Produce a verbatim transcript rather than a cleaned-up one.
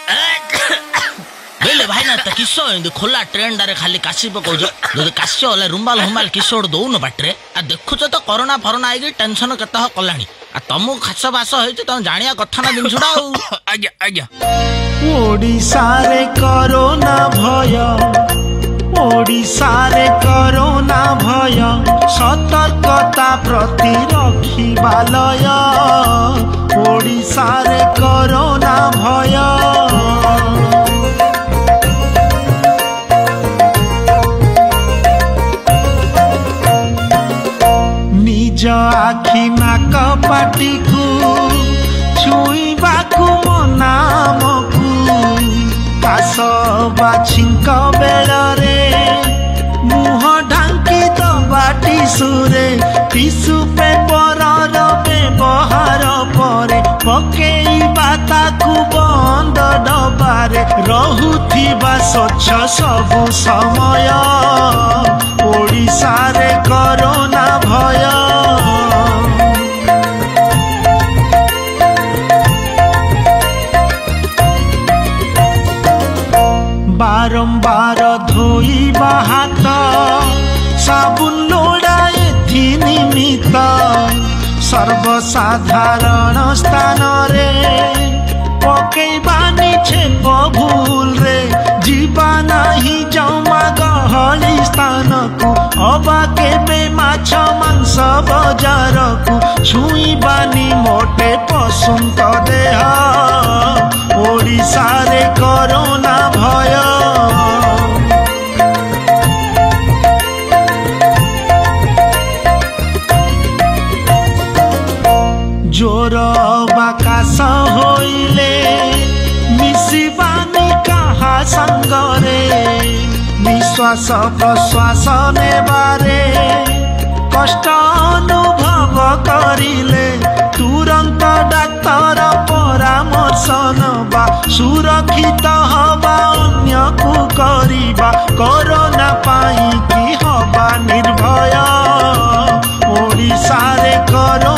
बेले भाई ना तो किसो खोला ट्रेन डारे खाली काशी पकाउछ जदि काशी होले रुमाल हुमाल किसो दौन बाटरे आ देखुछ तो कोरोना फरोना आइगे टेंशन केत कलानी आ तुमको खास बास होइछ तुम जानिया कथा ना जिनसुडा आज्ञा आज्ञा ओडिसा रे कोरोना भय ओडिसा रे कोरोना भय सतर्कता प्रति रखिबा लय ओडिसा रे कोरोना भय निज आखि नाक पाटी को छुईबा को मना मकु कास बाछिंक बेलरे मुह ढांकी दबा टिसुरे टिसु पेपर व्यवहार परे पकेइबा ताकु बंद डबारे रहुथिबा स्वच्छ सबु समय ओडिसा रे कोरोना भय बारंबार धोइबा हाथ साबुन लोड़ा एथि निमित्त सर्वसाधारण स्थान रे पकेइबानी छेप भूल रे जीवा नाही जमा गहली स्थान को अबा केबे माछ मांस बजार को छुईबानी मोटे पसुंत देह ओडिसा रे कोरोना भय जोर बाकाश होइले मिसिबानी कहा संगरे निश्वास प्रश्वास नेबारे कष्ट अनुभव करिले तुरंत डाक्तर परामर्श नबा सुरक्षित हवा अन्य को करिबा कोरोना पाई की हवा निर्भय ओडिसा रे कोरोना